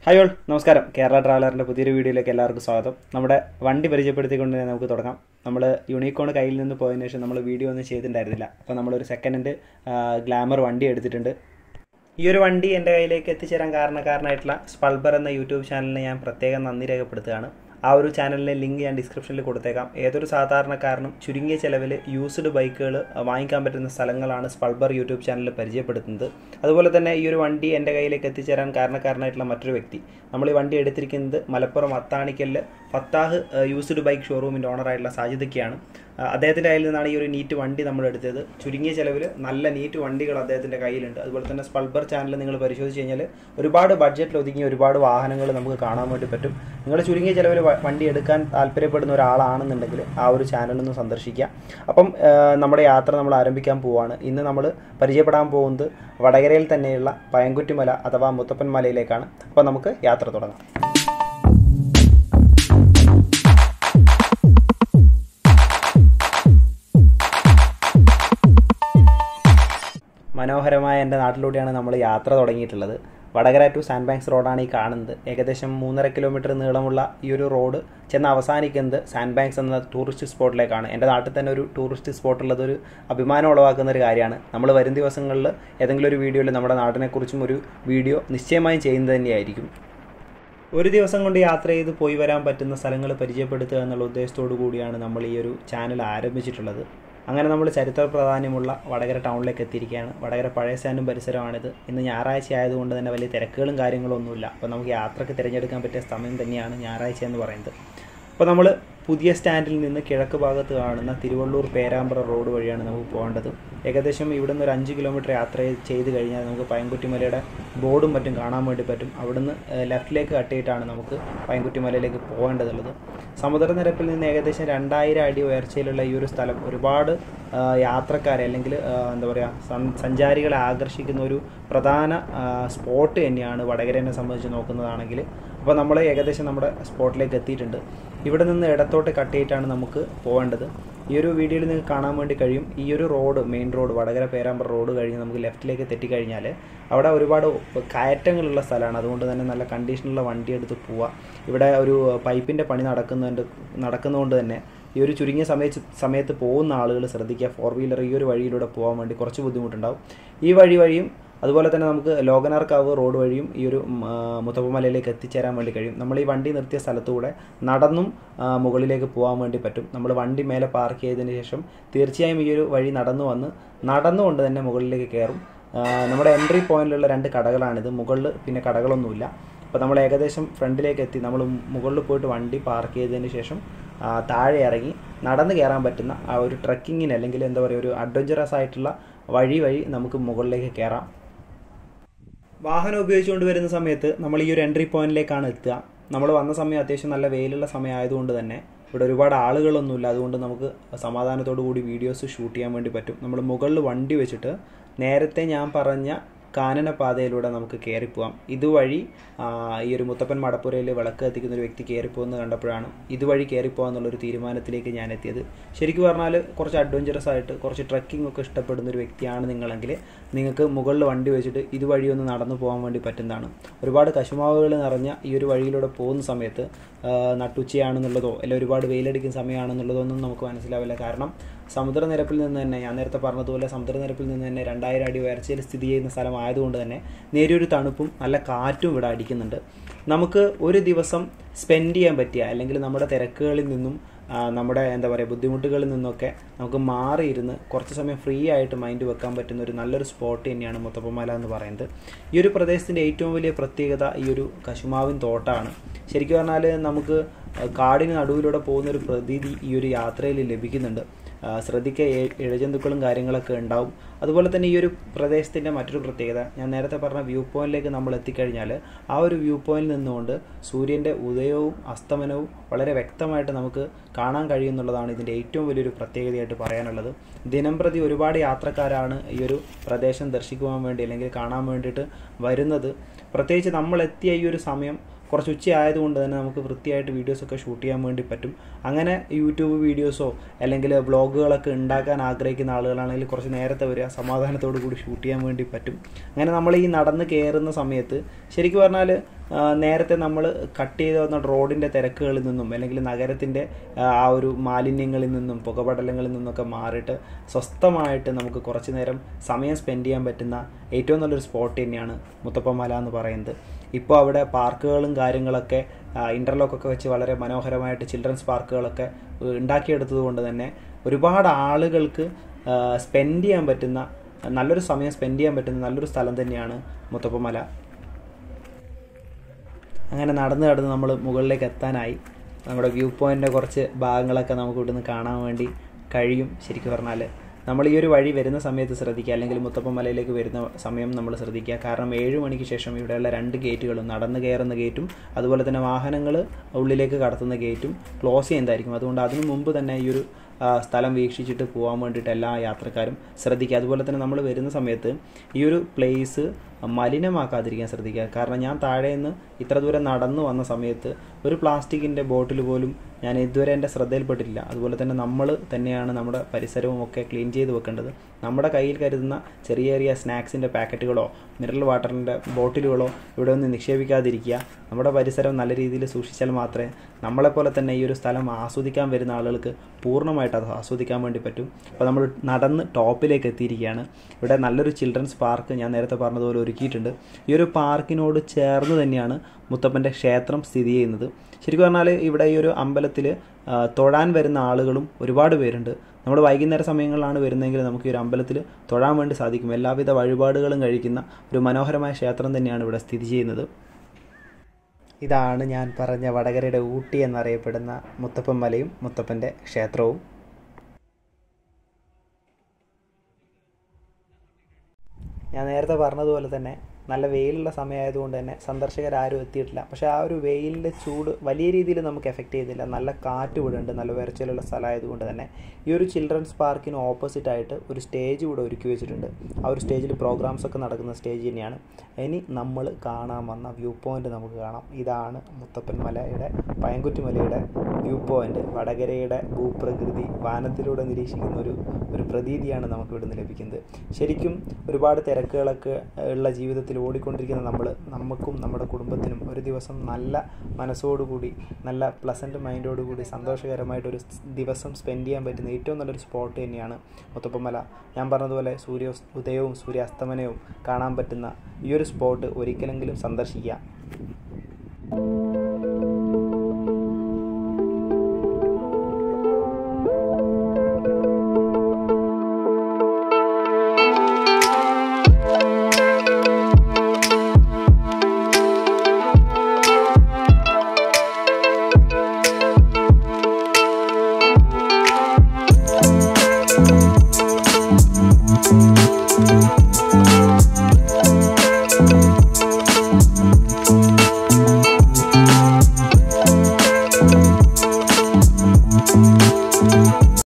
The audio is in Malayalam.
ഹായ് ഓൾ, നമസ്കാരം. കേരള ട്രാവലറിൻ്റെ പുതിയൊരു വീഡിയോയിലേക്ക് എല്ലാവർക്കും സ്വാഗതം. നമ്മുടെ വണ്ടി പരിചയപ്പെടുത്തിക്കൊണ്ട് തന്നെ നമുക്ക് തുടങ്ങാം. നമ്മൾ യൂണിക്കോൺ കയ്യിൽ നിന്ന് പോയതിനു ശേഷം നമ്മൾ വീഡിയോ ഒന്നും ചെയ്തിട്ടുണ്ടായിരുന്നില്ല. അപ്പോൾ നമ്മളൊരു സെക്കൻഡ് ഹാൻഡ് ഗ്ലാമർ വണ്ടി എടുത്തിട്ടുണ്ട്. ഈ ഒരു വണ്ടി എൻ്റെ കയ്യിലേക്ക് എത്തിച്ചേരാൻ കാരണക്കാരനായിട്ടുള്ള സ്പൾബർ എന്ന യൂട്യൂബ് ചാനലിനെ ഞാൻ പ്രത്യേകം നന്ദി രേഖപ്പെടുത്തുകയാണ്. ആ ഒരു ചാനലിലെ ലിങ്ക് ഞാൻ ഡിസ്ക്രിപ്ഷനിൽ കൊടുത്തേക്കാം. ഏതൊരു സാധാരണക്കാരനും ചുരുങ്ങിയ ചിലവിൽ യൂസ്ഡ് ബൈക്കുകൾ വാങ്ങിക്കാൻ പറ്റുന്ന സ്ഥലങ്ങളാണ് സ്പൾബർ യൂട്യൂബ് ചാനലിൽ പരിചയപ്പെടുത്തുന്നത്. അതുപോലെ തന്നെ ഈ ഒരു വണ്ടി എൻ്റെ കയ്യിലേക്ക് എത്തിച്ചേരാൻ കാരണക്കാരനായിട്ടുള്ള മറ്റൊരു വ്യക്തി, നമ്മൾ ഈ വണ്ടി എടുത്തിരിക്കുന്നത് മലപ്പുറം അത്താണിക്കലിൽ ഫത്താഹ് യൂസ്ഡ് ബൈക്ക് ഷോറൂമിൻ്റെ ഓണറായിട്ടുള്ള സാജിദൊക്കെയാണ്. അദ്ദേഹത്തിൻ്റെ കയ്യിൽ നിന്നാണ് ഈ ഒരു നീറ്റ് വണ്ടി നമ്മൾ എടുത്തത്. ചുരുങ്ങിയ ചിലവിൽ നല്ല നീറ്റ് വണ്ടികൾ അദ്ദേഹത്തിൻ്റെ കയ്യിലുണ്ട്. അതുപോലെ തന്നെ സ്പൾബർ ചാനൽ നിങ്ങൾ പരിശോധിച്ച് കഴിഞ്ഞാൽ ഒരുപാട് ബഡ്ജറ്റിൽ ഒതുങ്ങിയ ഒരുപാട് വാഹനങ്ങൾ നമുക്ക് കാണാൻ വേണ്ടി പറ്റും. നിങ്ങൾ ചുരുങ്ങിയ ചിലവിൽ വണ്ടി എടുക്കാൻ താല്പര്യപ്പെടുന്ന ഒരാളാണെന്നുണ്ടെങ്കിൽ ആ ഒരു ചാനലൊന്ന് സന്ദർശിക്കുക. അപ്പം നമ്മുടെ യാത്ര നമ്മൾ ആരംഭിക്കാൻ പോവുകയാണ്. ഇന്ന് നമ്മൾ പരിചയപ്പെടാൻ പോകുന്നത് വടകരയിൽ തന്നെയുള്ള പയംകുറ്റിമല അഥവാ മുത്തപ്പൻ മലയിലേക്കാണ്. അപ്പോൾ നമുക്ക് യാത്ര തുടങ്ങാം. മനോഹരമായ എൻ്റെ നാട്ടിലൂടെയാണ് നമ്മൾ യാത്ര തുടങ്ങിയിട്ടുള്ളത്. വടകര ടു സാൻഡ് ബാങ്ക്സ് റോഡാണ് ഈ കാണുന്നത്. ഏകദേശം 3.5 കിലോമീറ്റർ നീളമുള്ള ഈ ഒരു റോഡ് ചെന്ന് അവസാനിക്കുന്നത് സാൻഡ് ബാങ്ക്സ് എന്ന ടൂറിസ്റ്റ് സ്പോട്ടിലേക്കാണ്. എൻ്റെ നാട്ടിൽ തന്നെ ഒരു ടൂറിസ്റ്റ് സ്പോട്ടുള്ളത് ഒരു അഭിമാനം ഉളവാക്കുന്ന ഒരു കാര്യമാണ്. നമ്മൾ വരും ദിവസങ്ങളിൽ ഏതെങ്കിലും ഒരു വീഡിയോയിൽ നമ്മുടെ നാടിനെക്കുറിച്ചും ഒരു വീഡിയോ നിശ്ചയമായും ചെയ്യുന്നത് തന്നെയായിരിക്കും. ഒരു ദിവസം കൊണ്ട് യാത്ര ചെയ്ത് പോയി വരാൻ പറ്റുന്ന സ്ഥലങ്ങൾ പരിചയപ്പെടുത്തുക എന്നുള്ള ഉദ്ദേശത്തോടു കൂടിയാണ് നമ്മൾ ഈ ഒരു ചാനൽ ആരംഭിച്ചിട്ടുള്ളത്. അങ്ങനെ നമ്മൾ ചരിത്ര പ്രാധാന്യമുള്ള വടകര ടൗണിലേക്ക് എത്തിയിരിക്കുകയാണ്. വടകര പഴയ സ്റ്റാൻഡും പരിസരമാണിത്. ഇന്ന് ഞായറാഴ്ച ആയതുകൊണ്ട് തന്നെ വലിയ തിരക്കുകളും കാര്യങ്ങളൊന്നുമില്ല. അപ്പോൾ നമുക്ക് യാത്രയ്ക്ക് തിരഞ്ഞെടുക്കാൻ പറ്റിയ സമയം തന്നെയാണ് ഞായറാഴ്ച എന്ന് പറയുന്നത്. അപ്പോൾ നമ്മൾ പുതിയ സ്റ്റാൻഡിൽ നിന്ന് കിഴക്ക് ഭാഗത്ത് കാണുന്ന തിരുവള്ളൂർ പേരാമ്പ്ര റോഡ് വഴിയാണ് നമുക്ക് പോകേണ്ടത്. ഏകദേശം ഇവിടെ നിന്ന് ഒരു 5 കിലോമീറ്റർ യാത്ര ചെയ്ത് കഴിഞ്ഞാൽ നമുക്ക് പയംകുറ്റിമലയുടെ ബോർഡും മറ്റും കാണാൻ വേണ്ടി പറ്റും. അവിടുന്ന് ലെഫ്റ്റിലേക്ക് കട്ടിയിട്ടാണ് നമുക്ക് പയംകുറ്റിമലയിലേക്ക് പോകേണ്ടതുള്ളത്. സമുദ്രനിരപ്പിൽ നിന്ന് ഏകദേശം 2000 അടി ഉയർച്ചയിലുള്ള ഈ ഒരു സ്ഥലം ഒരുപാട് യാത്രക്കാരെ അല്ലെങ്കിൽ എന്താ പറയുക സഞ്ചാരികളെ ആകർഷിക്കുന്ന ഒരു പ്രധാന സ്പോട്ട് തന്നെയാണ് വടകരനെ സംബന്ധിച്ച് നോക്കുന്നതാണെങ്കിൽ. അപ്പോൾ നമ്മൾ ഏകദേശം നമ്മുടെ സ്പോട്ടിലേക്ക് എത്തിയിട്ടുണ്ട്. ഇവിടെ നിന്ന് ഇടത്തോട്ട് കട്ടിയിട്ടാണ് നമുക്ക് പോകേണ്ടത്. ഈ ഒരു വീഡിയോയിൽ നിങ്ങൾക്ക് കാണാൻ വേണ്ടി കഴിയും. ഈ ഒരു road, main road, Vadakara Perambra road കഴിഞ്ഞ് നമുക്ക് ലെഫ്റ്റിലേക്ക് തെറ്റിക്കഴിഞ്ഞാൽ അവിടെ ഒരുപാട് കയറ്റങ്ങളുള്ള സ്ഥലമാണ്. അതുകൊണ്ട് തന്നെ നല്ല കണ്ടീഷനുള്ള വണ്ടി എടുത്ത് പോവാം. ഇവിടെ ഒരു പൈപ്പിൻ്റെ പണി നടക്കുന്നതുകൊണ്ട് തന്നെ ഈ ഒരു ചുരുങ്ങിയ സമയത്ത് പോകുന്ന ആളുകൾ ശ്രദ്ധിക്കുക. 4 വീലർ ഈ ഒരു വഴിയിലൂടെ പോകാൻ വേണ്ടി കുറച്ച് ബുദ്ധിമുട്ടുണ്ടാവും. ഈ വഴിയും അതുപോലെ തന്നെ നമുക്ക് ലോകനാർക്കാവ് റോഡ് വഴിയും ഈ ഒരു മുത്തപ്പൻ മലയിലേക്ക് എത്തിച്ചേരാൻ വേണ്ടി കഴിയും. നമ്മൾ ഈ വണ്ടി നിർത്തിയ സ്ഥലത്തൂടെ നടന്നും മുകളിലേക്ക് പോകാൻ വേണ്ടി പറ്റും. നമ്മൾ വണ്ടി മേലെ പാർക്ക് ചെയ്തതിന് ശേഷം തീർച്ചയായും ഈ ഒരു വഴി നടന്നുകൊണ്ട് തന്നെ മുകളിലേക്ക് കയറും. നമ്മുടെ എൻട്രി പോയിന്റിലുള്ള 2 കടകളാണിത്. മുകളിൽ പിന്നെ കടകളൊന്നുമില്ല. അപ്പോൾ നമ്മൾ ഏകദേശം ഫ്രണ്ടിലേക്ക് എത്തി. നമ്മൾ മുകളിൽ പോയിട്ട് വണ്ടി പാർക്ക് ചെയ്തതിന് ശേഷം താഴെ ഇറങ്ങി നടന്ന് കയറാൻ പറ്റുന്ന ആ ഒരു ട്രക്കിങ്ങിന് അല്ലെങ്കിൽ എന്താ പറയുക ഒരു അഡ്വഞ്ചറസ് ആയിട്ടുള്ള വഴി നമുക്ക് മുകളിലേക്ക് കയറാം. വാഹനം ഉപയോഗിച്ചുകൊണ്ട് വരുന്ന സമയത്ത് നമ്മൾ ഈ ഒരു എൻട്രി പോയിന്റിലേക്കാണ് എത്തുക. നമ്മൾ വന്ന സമയം അത്യാവശ്യം നല്ല വെയിലുള്ള സമയമായതുകൊണ്ട് തന്നെ ഇവിടെ ഒരുപാട് ആളുകളൊന്നുമില്ല. അതുകൊണ്ട് നമുക്ക് സമാധാനത്തോടു കൂടി വീഡിയോസ് ഷൂട്ട് ചെയ്യാൻ വേണ്ടി പറ്റും. നമ്മൾ മുകളിൽ വണ്ടി വെച്ചിട്ട് നേരത്തെ ഞാൻ പറഞ്ഞ കാനനപാതയിലൂടെ നമുക്ക് കയറിപ്പോവാം. ഇതുവഴി ഈ ഒരു മുത്തപ്പൻ മടപ്പുരയിൽ വിളക്ക് എത്തിക്കുന്ന ഒരു വ്യക്തി കയറിപ്പോകുന്നത് കണ്ടപ്പോഴാണ് ഇതുവഴി കയറിപ്പോകാന്നുള്ളൊരു തീരുമാനത്തിലേക്ക് ഞാൻ എത്തിയത്. ശരിക്കും പറഞ്ഞാൽ കുറച്ച് അഡ്വഞ്ചറസ് ആയിട്ട് കുറച്ച് ട്രക്കിംഗ് ഒക്കെ ഇഷ്ടപ്പെടുന്ന ഒരു വ്യക്തിയാണ് നിങ്ങളെങ്കിൽ നിങ്ങൾക്ക് മുകളിൽ വണ്ടി വെച്ചിട്ട് ഇതുവഴി ഒന്ന് നടന്നു പോകാൻ വേണ്ടി പറ്റുന്നതാണ്. ഒരുപാട് കശുമാവുകൾ നിറഞ്ഞ ഈ ഒരു വഴിയിലൂടെ പോകുന്ന സമയത്ത് നട്ടുച്ചയാണെന്നുള്ളതോ അല്ലെങ്കിൽ ഒരുപാട് വെയിലടിക്കുന്ന സമയമാണെന്നുള്ളതോ ഒന്നും നമുക്ക് മനസ്സിലാവില്ല. കാരണം സമുദ്രനിരപ്പിൽ നിന്ന് തന്നെ ഞാൻ നേരത്തെ പറഞ്ഞതുപോലെ സമുദ്രനിരപ്പിൽ നിന്ന് തന്നെ 2000 അടി ഉയർച്ചയിൽ സ്ഥിതി ചെയ്യുന്ന സ്ഥലമായതുകൊണ്ട് തന്നെ നേരിയൊരു തണുപ്പും നല്ല കാറ്റും ഇവിടെ അടിക്കുന്നുണ്ട്. നമുക്ക് ഒരു ദിവസം സ്പെൻഡ് ചെയ്യാൻ പറ്റിയ അല്ലെങ്കിൽ നമ്മുടെ തിരക്കുകളിൽ നിന്നും നമ്മുടെ എന്താ പറയുക ബുദ്ധിമുട്ടുകളിൽ നിന്നൊക്കെ നമുക്ക് മാറിയിരുന്ന് കുറച്ച് സമയം ഫ്രീ ആയിട്ട് മൈൻഡ് വെക്കാൻ പറ്റുന്ന ഒരു നല്ലൊരു സ്പോട്ട് തന്നെയാണ് മുത്തപ്പൻ മല എന്ന് പറയുന്നത്. ഈ ഒരു പ്രദേശത്തിൻ്റെ ഏറ്റവും വലിയ പ്രത്യേകത ഈ ഒരു കശുമാവിൻ തോട്ടമാണ്. ശരിക്കും പറഞ്ഞാൽ നമുക്ക് കാടിന് നടുവിലൂടെ പോകുന്നൊരു പ്രതീതി ഈ ഒരു യാത്രയിൽ ലഭിക്കുന്നുണ്ട്. ശ്രദ്ധിക്കുക, ഇഴജന്തുക്കളും കാര്യങ്ങളൊക്കെ ഉണ്ടാവും. അതുപോലെ തന്നെ ഈ ഒരു പ്രദേശത്തിൻ്റെ മറ്റൊരു പ്രത്യേകത ഞാൻ നേരത്തെ പറഞ്ഞ വ്യൂ പോയിന്റിലേക്ക് നമ്മൾ എത്തിക്കഴിഞ്ഞാൽ ആ ഒരു വ്യൂ പോയിന്റിൽ നിന്നുകൊണ്ട് സൂര്യൻ്റെ ഉദയവും അസ്തമനവും വളരെ വ്യക്തമായിട്ട് നമുക്ക് കാണാൻ കഴിയുന്നുള്ളതാണ് ഇതിൻ്റെ ഏറ്റവും വലിയൊരു പ്രത്യേകതയായിട്ട് പറയാനുള്ളത്. ദിനംപ്രതി ഒരുപാട് യാത്രക്കാരാണ് ഈ ഒരു പ്രദേശം ദർശിക്കുവാൻ വേണ്ടി അല്ലെങ്കിൽ കാണാൻ വേണ്ടിയിട്ട് വരുന്നത്. പ്രത്യേകിച്ച് നമ്മളെത്തിയ ഈ ഒരു സമയം കുറച്ച് ഉച്ചയായതുകൊണ്ട് തന്നെ നമുക്ക് വൃത്തിയായിട്ട് വീഡിയോസൊക്കെ ഷൂട്ട് ചെയ്യാൻ വേണ്ടി പറ്റും. അങ്ങനെ യൂട്യൂബ് വീഡിയോസോ അല്ലെങ്കിൽ വ്ളോഗുകളൊക്കെ ഉണ്ടാക്കാൻ ആഗ്രഹിക്കുന്ന ആളുകളാണെങ്കിൽ കുറച്ച് നേരത്തെ വരിക, സമാധാനത്തോടു കൂടി ഷൂട്ട് ചെയ്യാൻ വേണ്ടി പറ്റും. അങ്ങനെ നമ്മൾ ഈ നടന്ന് കയറുന്ന സമയത്ത് ശരിക്കും പറഞ്ഞാൽ നേരത്തെ നമ്മൾ കട്ട് ചെയ്ത് വന്ന റോഡിൻ്റെ തിരക്കുകളിൽ നിന്നും അല്ലെങ്കിൽ നഗരത്തിൻ്റെ ആ ഒരു മാലിന്യങ്ങളിൽ നിന്നും പുകപടലങ്ങളിൽ നിന്നൊക്കെ മാറിയിട്ട് സ്വസ്ഥമായിട്ട് നമുക്ക് കുറച്ച് നേരം സമയം സ്പെൻഡ് ചെയ്യാൻ പറ്റുന്ന ഏറ്റവും നല്ലൊരു സ്പോട്ട് തന്നെയാണ് മുത്തപ്പൻ മല എന്ന് പറയുന്നത്. ഇപ്പോൾ അവിടെ പാർക്കുകളും കാര്യങ്ങളൊക്കെ ഇൻ്റർലോക്കൊക്കെ വെച്ച് വളരെ മനോഹരമായിട്ട് ചിൽഡ്രൻസ് പാർക്കുകളൊക്കെ ഉണ്ടാക്കിയെടുത്തത് കൊണ്ട് തന്നെ ഒരുപാട് ആളുകൾക്ക് സ്പെൻഡ് ചെയ്യാൻ പറ്റുന്ന നല്ലൊരു സമയം സ്പെൻഡ് ചെയ്യാൻ പറ്റുന്ന നല്ലൊരു സ്ഥലം തന്നെയാണ് മുത്തപ്പൻ മല. അങ്ങനെ നടന്ന് നമ്മൾ മുകളിലേക്ക് എത്താനായി. നമ്മുടെ വ്യൂ പോയിൻ്റിൻ്റെ കുറച്ച് ഭാഗങ്ങളൊക്കെ നമുക്ക് ഇവിടുന്ന് കാണാൻ വേണ്ടി കഴിയും. ശരിക്കും പറഞ്ഞാൽ നമ്മൾ ഈ ഒരു വഴി വരുന്ന സമയത്ത് ശ്രദ്ധിക്കുക, അല്ലെങ്കിൽ മുത്തപ്പൻ മലയിലേക്ക് വരുന്ന സമയം നമ്മൾ ശ്രദ്ധിക്കുക. കാരണം 7 മണിക്ക് ശേഷം ഇവിടെയുള്ള 2 ഗേറ്റുകളും, നടന്ന് കയറുന്ന ഗേറ്റും അതുപോലെ തന്നെ വാഹനങ്ങൾ ഉള്ളിലേക്ക് കടത്തുന്ന ഗേറ്റും ക്ലോസ് ചെയ്യുന്നതായിരിക്കും. അതുകൊണ്ട് അതിനു മുമ്പ് തന്നെ ഈ ഒരു സ്ഥലം വീക്ഷിച്ചിട്ട് പോകാൻ വേണ്ടിയിട്ട് എല്ലാ യാത്രക്കാരും ശ്രദ്ധിക്കുക. അതുപോലെ തന്നെ നമ്മൾ വരുന്ന സമയത്ത് ഈ ഒരു പ്ലേസ് മലിനമാക്കാതിരിക്കാൻ ശ്രദ്ധിക്കുക. കാരണം ഞാൻ താഴെ നിന്ന് ഇത്ര ദൂരം നടന്നു വന്ന സമയത്ത് ഒരു പ്ലാസ്റ്റിക്കിൻ്റെ ബോട്ടിൽ പോലും ഞാൻ ഇതുവരെ എൻ്റെ ശ്രദ്ധയിൽപ്പെട്ടിട്ടില്ല. അതുപോലെ തന്നെ നമ്മൾ തന്നെയാണ് നമ്മുടെ പരിസരവും ഒക്കെ ക്ലീൻ ചെയ്ത് വെക്കേണ്ടത്. നമ്മുടെ കയ്യിൽ കരുതുന്ന ചെറിയ ചെറിയ സ്നാക്സിൻ്റെ പാക്കറ്റുകളോ മിനറൽ വാട്ടറിൻ്റെ ബോട്ടിലുകളോ ഇവിടെ ഒന്ന് നിക്ഷേപിക്കാതിരിക്കുക. നമ്മുടെ പരിസരം നല്ല രീതിയിൽ സൂക്ഷിച്ചാൽ മാത്രമേ നമ്മളെപ്പോലെ തന്നെ ഈ ഒരു സ്ഥലം ആസ്വദിക്കാൻ വരുന്ന ആളുകൾക്ക് പൂർണ്ണമായിട്ട് അത് ആസ്വദിക്കാൻ വേണ്ടി പറ്റും. അപ്പോൾ നമ്മൾ നടന്ന് ടോപ്പിലേക്ക് എത്തിയിരിക്കുകയാണ്. ഇവിടെ നല്ലൊരു ചിൽഡ്രൻസ് പാർക്ക് ഞാൻ നേരത്തെ പറഞ്ഞതുപോലെ ഒരുക്കിയിട്ടുണ്ട്. ഈ ഒരു പാർക്കിനോട് ചേർന്ന് തന്നെയാണ് മുത്തപ്പൻ്റെ ക്ഷേത്രം സ്ഥിതി ചെയ്യുന്നത്. ശരിക്കും പറഞ്ഞാൽ ഇവിടെ ഈ ഒരു അമ്പലത്തിൽ തൊഴാൻ വരുന്ന ആളുകളും ഒരുപാട് പേരുണ്ട്. നമ്മൾ വൈകുന്നേര സമയങ്ങളിലാണ് വരുന്നതെങ്കിൽ നമുക്ക് ഈ ഒരു അമ്പലത്തിൽ തൊഴാൻ വേണ്ടി സാധിക്കും. എല്ലാവിധ വഴിപാടുകളും കഴിക്കുന്ന ഒരു മനോഹരമായ ക്ഷേത്രം തന്നെയാണ് ഇവിടെ സ്ഥിതി ചെയ്യുന്നത്. ഇതാണ് ഞാൻ പറഞ്ഞ വടകരയുടെ ഊട്ടി എന്നറിയപ്പെടുന്ന മുത്തപ്പൻ മലയും മുത്തപ്പൻ്റെ ക്ഷേത്രവും. ഞാൻ നേരത്തെ പറഞ്ഞതുപോലെ തന്നെ നല്ല വെയിലുള്ള സമയമായതുകൊണ്ട് തന്നെ സന്ദർശകരാരും എത്തിയിട്ടില്ല. പക്ഷേ ആ ഒരു വെയിലിൻ്റെ ചൂട് വലിയ രീതിയിൽ നമുക്ക് എഫക്റ്റ് ചെയ്തില്ല. നല്ല കാറ്റ് ഇവിടെ ഉണ്ട്. നല്ല വിറച്ചിലുള്ള സ്ഥലമായതുകൊണ്ട് തന്നെ ഈ ഒരു ചിൽഡ്രൻസ് പാർക്കിന് ഓപ്പോസിറ്റായിട്ട് ഒരു സ്റ്റേജ് ഇവിടെ ഒരുക്കി വെച്ചിട്ടുണ്ട്. ആ ഒരു സ്റ്റേജിൽ പ്രോഗ്രാംസ് ഒക്കെ നടക്കുന്ന സ്റ്റേജ് തന്നെയാണ്. ഇനി നമ്മൾ കാണാൻ വന്ന വ്യൂ പോയിൻ്റ് നമുക്ക് കാണാം. ഇതാണ് മുത്തപ്പൻ മലയുടെ പയംകുറ്റി മലയുടെ വ്യൂ പോയിൻ്റ്. വടകരയുടെ ഭൂപ്രകൃതി വാനത്തിലൂടെ നിരീക്ഷിക്കുന്ന ഒരു പ്രതീതിയാണ് നമുക്ക് ഇവിടുന്ന് ലഭിക്കുന്നത്. ശരിക്കും ഒരുപാട് തിരക്കുകളൊക്കെ ഉള്ള ജീവിതത്തിൽ ഓടിക്കൊണ്ടിരിക്കുന്ന നമുക്കും നമ്മുടെ കുടുംബത്തിനും ഒരു ദിവസം നല്ല മനസ്സോടുകൂടി നല്ല പ്ലസൻറ്റ് മൈൻഡോടുകൂടി സന്തോഷകരമായിട്ടൊരു ദിവസം സ്പെൻഡ് ചെയ്യാൻ പറ്റുന്ന ഏറ്റവും നല്ലൊരു സ്പോട്ട് തന്നെയാണ് മുത്തപ്പൻ മല. ഞാൻ പറഞ്ഞതുപോലെ ഉദയവും സൂര്യാസ്തമനവും കാണാൻ പറ്റുന്ന ഈ ഒരു സ്പോട്ട് ഒരിക്കലെങ്കിലും സന്ദർശിക്കുക.